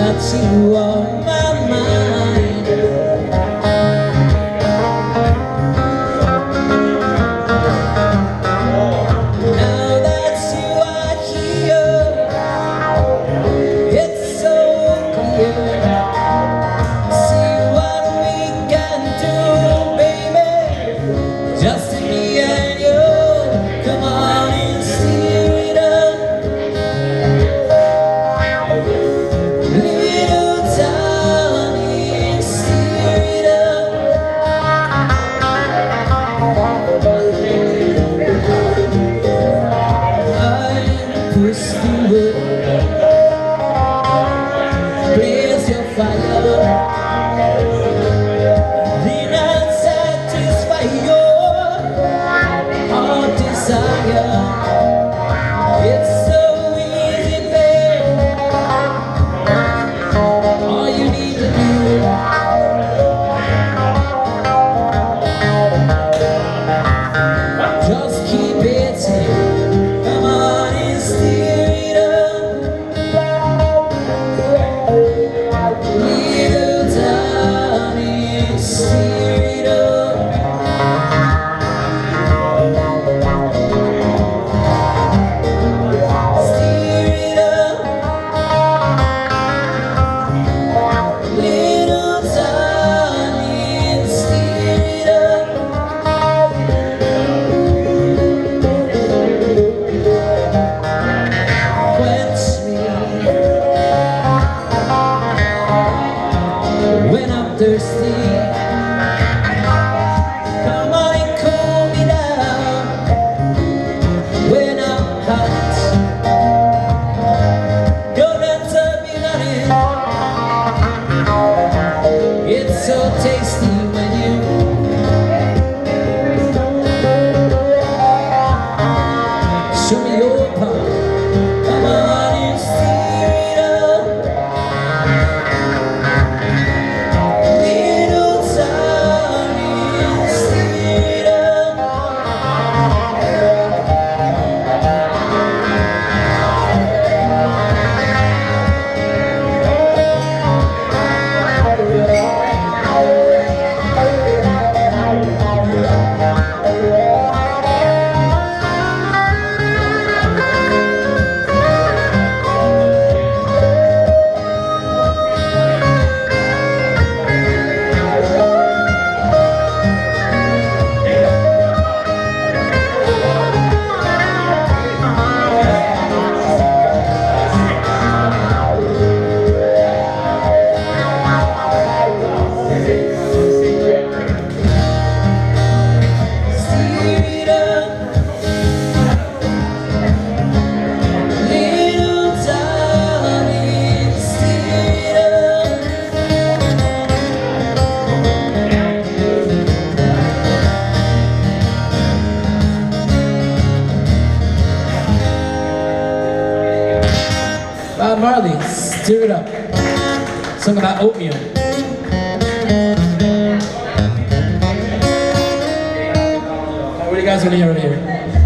got you on my mind. Now that you are here, it's so clear. See what we can do, baby, just me and you. Come on and steer it up. Little darling, steer it up. I'm pushing wood, blaze your fire, then I'll satisfy your heart desire. It's so easy, babe. All you need to do, just keep it safe. Come on and steer it up. Little darling, steer it up. Steer it up. Little darling, steer it up. Quench me when I'm thirsty. Come on and cool me down when I'm hot. Don't answer me nothing. It's so tasty when you show me your palm. Come on and steer it up. Little darling, steer it up. Steer it up. Little darling, steer it up. Bob Marley, steer it up. Sung about oatmeal. What do you guys want to hear over here?